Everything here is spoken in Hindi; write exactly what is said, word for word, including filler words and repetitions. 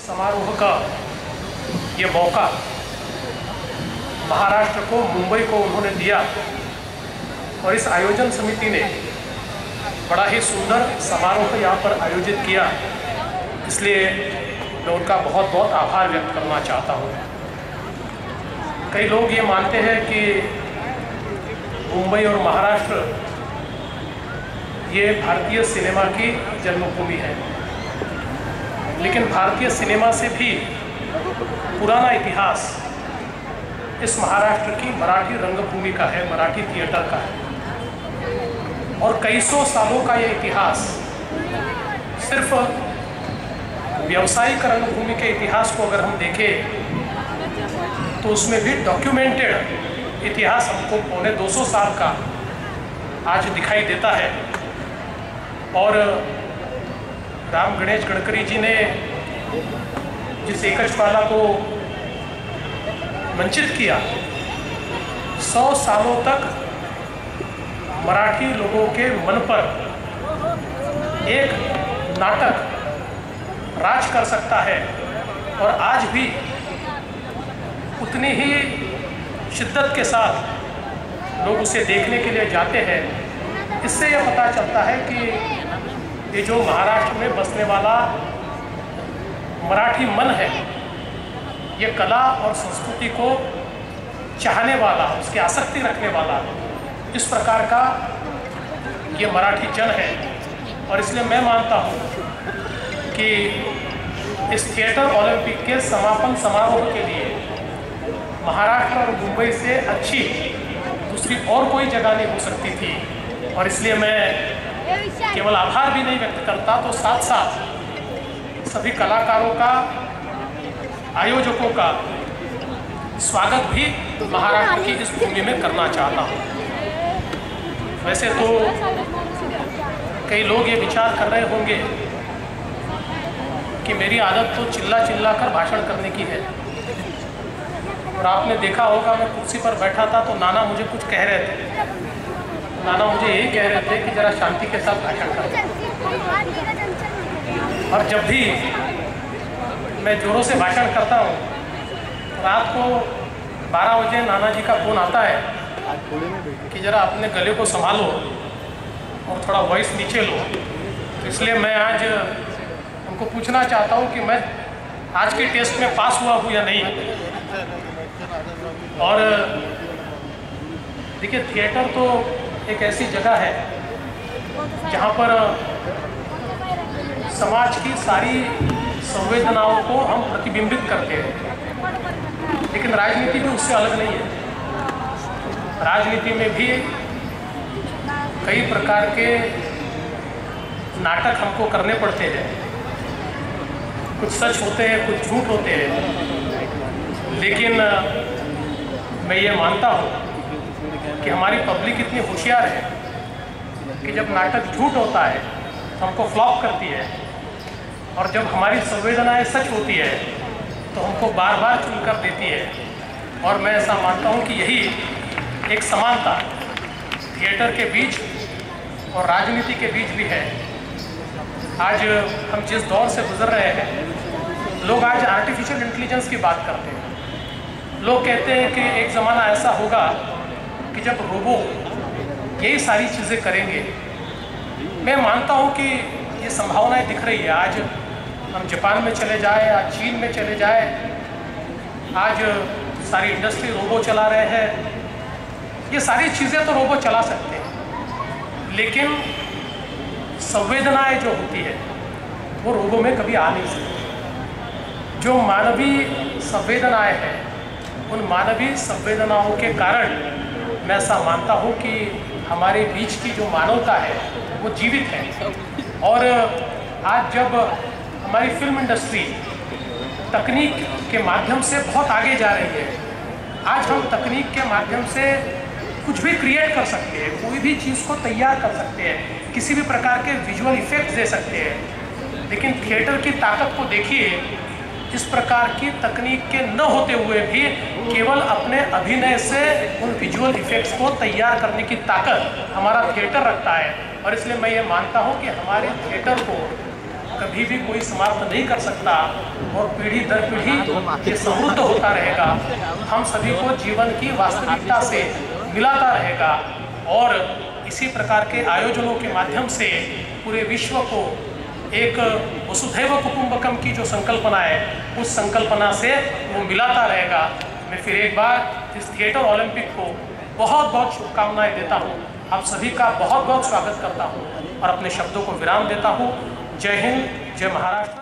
समारोह का ये मौका महाराष्ट्र को, मुंबई को उन्होंने दिया और इस आयोजन समिति ने बड़ा ही सुंदर समारोह यहाँ पर आयोजित किया, इसलिए मैं उनका बहुत बहुत आभार व्यक्त करना चाहता हूँ। कई लोग ये मानते हैं कि मुंबई और महाराष्ट्र ये भारतीय सिनेमा की जन्मभूमि है, लेकिन भारतीय सिनेमा से भी पुराना इतिहास इस महाराष्ट्र की मराठी रंगभूमि का है, मराठी थिएटर का है। और कई सौ सालों का ये इतिहास सिर्फ व्यावसायिक रंगभूमि के इतिहास को अगर हम देखें तो उसमें भी डॉक्यूमेंटेड इतिहास हमको पौने दो सौ साल का आज दिखाई देता है। और राम गणेश गडकरी जी ने जिस एकजवाला को वंचित किया, सौ सालों तक मराठी लोगों के मन पर एक नाटक राज कर सकता है और आज भी उतनी ही शिद्दत के साथ लोग उसे देखने के लिए जाते हैं। इससे यह पता चलता है कि ये जो महाराष्ट्र में बसने वाला मराठी मन है, ये कला और संस्कृति को चाहने वाला, उसकी आसक्ति रखने वाला, इस प्रकार का ये मराठी जन है। और इसलिए मैं मानता हूँ कि इस थिएटर ओलंपिक के समापन समारोह के लिए महाराष्ट्र और मुंबई से अच्छी दूसरी और कोई जगह नहीं हो सकती थी। और इसलिए मैं केवल आभार भी नहीं व्यक्त करता, तो साथ साथ सभी कलाकारों का, आयोजकों का स्वागत भी महाराष्ट्र की इस भूमि में करना चाहता हूँ। वैसे तो कई लोग ये विचार कर रहे होंगे कि मेरी आदत तो चिल्ला चिल्ला कर भाषण करने की है, और आपने देखा होगा मैं कुर्सी पर बैठा था तो नाना मुझे कुछ कह रहे थे। नाना मुझे यही कह रहे थे कि जरा शांति के साथ भाषण करें। और जब भी मैं जोरों से भाषण करता हूँ, रात को बारह बजे नाना जी का फ़ोन आता है कि ज़रा अपने गले को संभालो और थोड़ा वॉइस नीचे लो। तो इसलिए मैं आज उनको पूछना चाहता हूँ कि मैं आज के टेस्ट में पास हुआ हूँ या नहीं। और देखिए, थिएटर तो एक ऐसी जगह है जहाँ पर समाज की सारी संवेदनाओं को हम प्रतिबिंबित करते हैं, लेकिन राजनीति भी उससे अलग नहीं है। राजनीति में भी कई प्रकार के नाटक हमको करने पड़ते हैं, कुछ सच होते हैं, कुछ झूठ होते हैं। लेकिन मैं ये मानता हूँ कि हमारी पब्लिक इतनी होशियार है कि जब नाटक झूठ होता है तो हमको फ्लॉप करती है, और जब हमारी संवेदनाएं सच होती है तो हमको बार बार चुनकर देती है। और मैं ऐसा मानता हूँ कि यही एक समानता थिएटर के बीच और राजनीति के बीच भी है। आज हम जिस दौर से गुजर रहे हैं, लोग आज आर्टिफिशियल इंटेलिजेंस की बात करते हैं। लोग कहते हैं कि एक ज़माना ऐसा होगा कि जब रोबो यही सारी चीज़ें करेंगे। मैं मानता हूँ कि ये संभावनाएं दिख रही है। आज हम जापान में चले जाए, आज चीन में चले जाए, आज सारी इंडस्ट्री रोबो चला रहे हैं। ये सारी चीज़ें तो रोबो चला सकते हैं, लेकिन संवेदनाएं जो होती है वो रोबो में कभी आ नहीं सकती। जो मानवीय संवेदनाएं हैं, उन मानवीय संवेदनाओं के कारण मैं ऐसा मानता हूँ कि हमारे बीच की जो मानवता है वो जीवित है। और आज जब हमारी फिल्म इंडस्ट्री तकनीक के माध्यम से बहुत आगे जा रही है, आज हम तकनीक के माध्यम से कुछ भी क्रिएट कर सकते हैं, कोई भी चीज़ को तैयार कर सकते हैं, किसी भी प्रकार के विजुअल इफेक्ट्स दे सकते हैं। लेकिन थिएटर की ताकत को देखिए, इस प्रकार की तकनीक के न होते हुए भी केवल अपने अभिनय से उन विजुअल इफेक्ट्स को तैयार करने की ताकत हमारा थिएटर रखता है। और इसलिए मैं ये मानता हूँ कि हमारे थिएटर को कभी भी कोई समाप्त नहीं कर सकता और पीढ़ी दर पीढ़ी ये समृद्ध होता रहेगा, हम सभी को जीवन की वास्तविकता से मिलाता रहेगा और इसी प्रकार के आयोजनों के माध्यम से पूरे विश्व को एक वसुधैव कुटुंबकम की जो संकल्पना है उस संकल्पना से वो मिलाता रहेगा। मैं फिर एक बार इस थिएटर ओलंपिक को बहुत बहुत शुभकामनाएं देता हूँ, आप सभी का बहुत बहुत स्वागत करता हूँ और अपने शब्दों को विराम देता हूँ। जय हिंद, जय महाराष्ट्र।